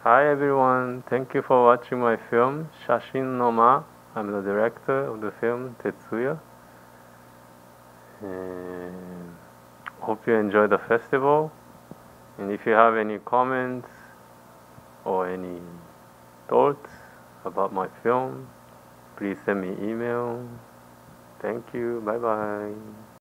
Hi everyone, thank you for watching my film Shashin no Ma. I'm the director of the film Tetsuya. And hope you enjoy the festival. And if you have any comments or any thoughts about my film, please send me email. Thank you, bye bye.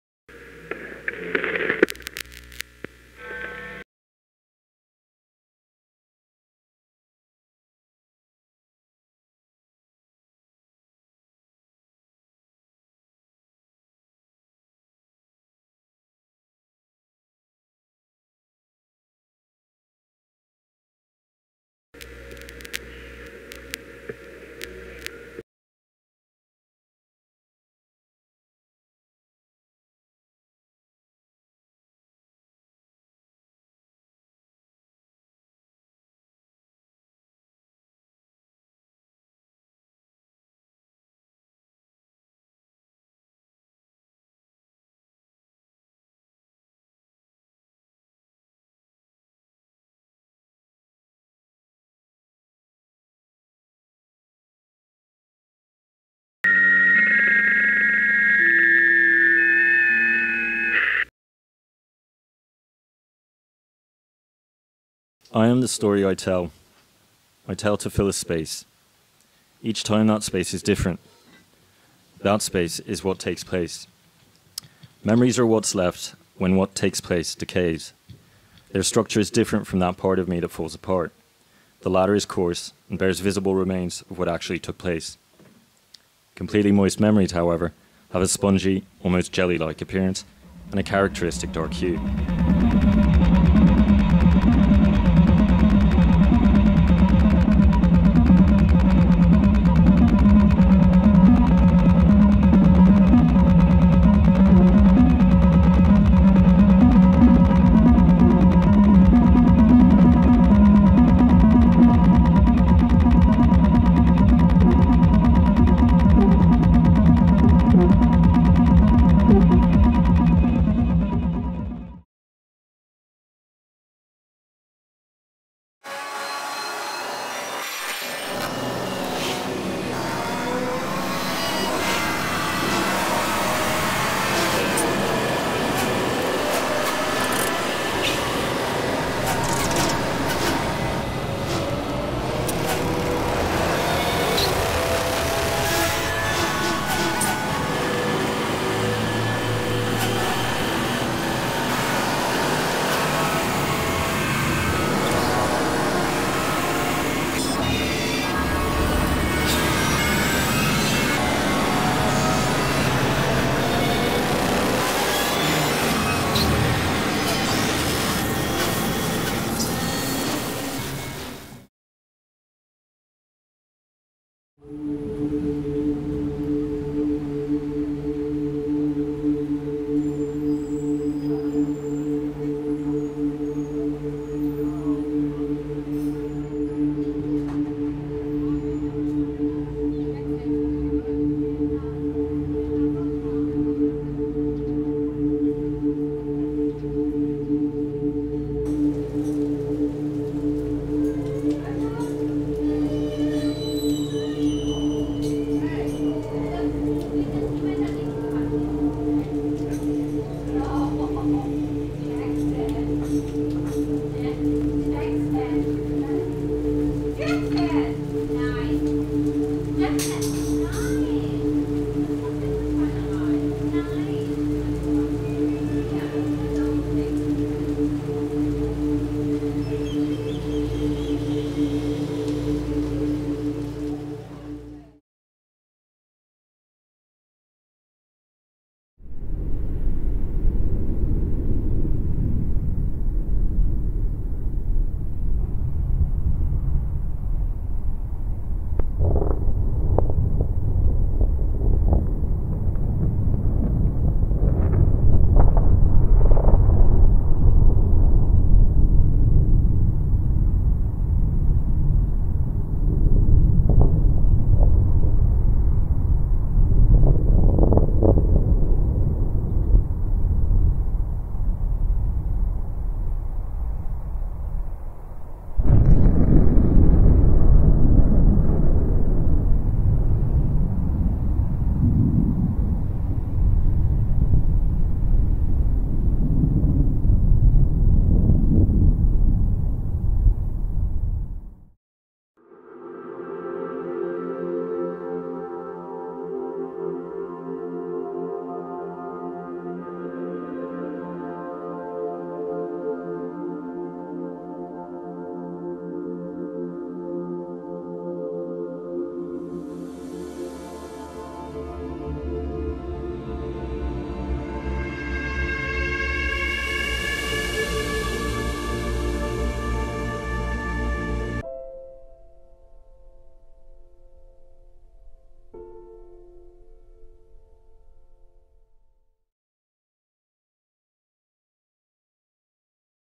I am the story I tell. I tell to fill a space. Each time that space is different. That space is what takes place. Memories are what's left when what takes place decays. Their structure is different from that part of me that falls apart. The latter is coarse and bears visible remains of what actually took place. Completely moist memories, however, have a spongy, almost jelly-like appearance and a characteristic dark hue.